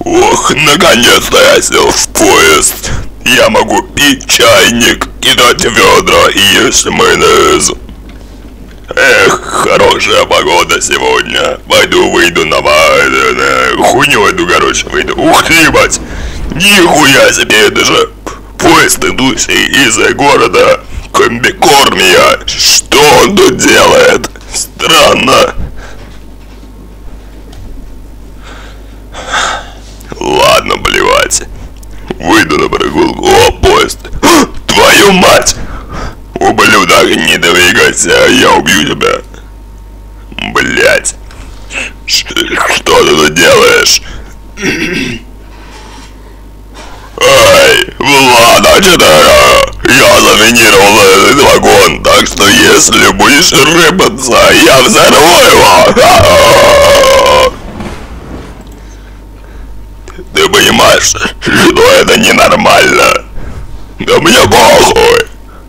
Ох, наконец-то я сел в поезд. Я могу пить чайник, кидать ведра и есть майонез. Эх, хорошая погода сегодня. Пойду выйду на хуйню эту, короче, выйду. Ух ты, ебать. Нихуя себе, это же поезд, идущий из города Комбикормия. Что он тут делает? Странно. Ладно, блевать. Выйду на прогулку. О, поезд. Твою мать! Ублюдок, не двигайся, я убью тебя. Блять. Что ты тут делаешь? Ай, ладно, что-то я заминировал этот вагон, так что если будешь рыпаться, я взорву его. Ты понимаешь, что это ненормально? Да мне похуй.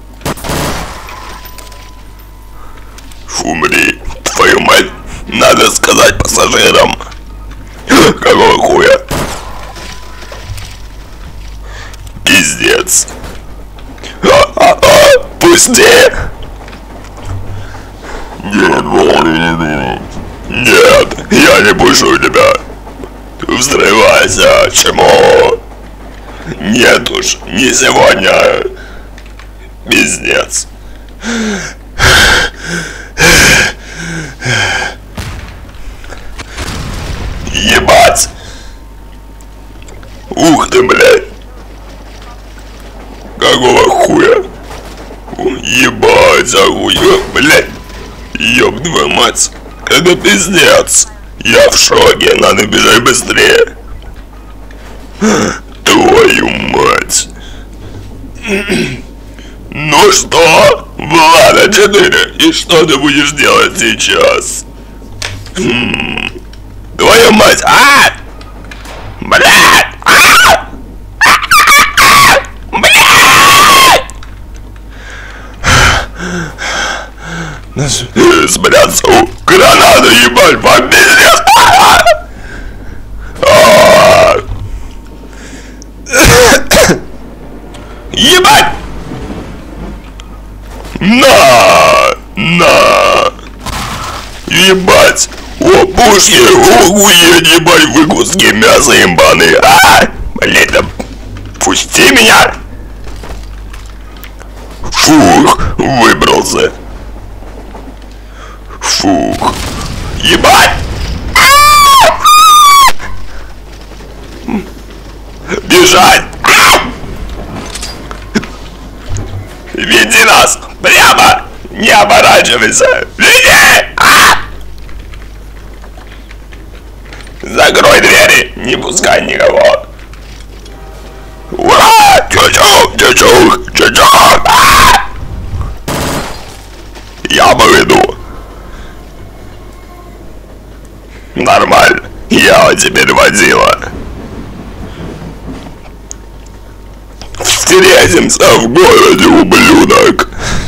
Умри, твою мать, надо сказать пассажирам. Какого хуя? Пиздец. Пусти! Нет, я не пущу тебя. Взрывайся, чему? Нет уж, не сегодня. Пиздец. Ебать! Ух ты, блядь! Какого хуя? Ебать, ахуя, блядь! Ёб твою мать! Это пиздец! Я в шоке, надо бежать быстрее! Твою мать! Ну что? Влада 4, и что ты будешь делать сейчас? Твою мать! Блядь! Блядь! Спрятаться у граната, ебать, вам пиздец! Ебать! На! Ебать! О, пушки! Охуеть, ебать, вы куски мяса ебаные! Блядь, да пусти меня! Фух, выбрался. Фух. Ебать! Бежать! Веди нас! Прямо! Не оборачивайся! Веди! Закрой двери! Не пускай никого! Ура! Чучук! Чучук! Чучук! Я поведу! Нормально! Я теперь водила! Встретимся в городе, ублюдок!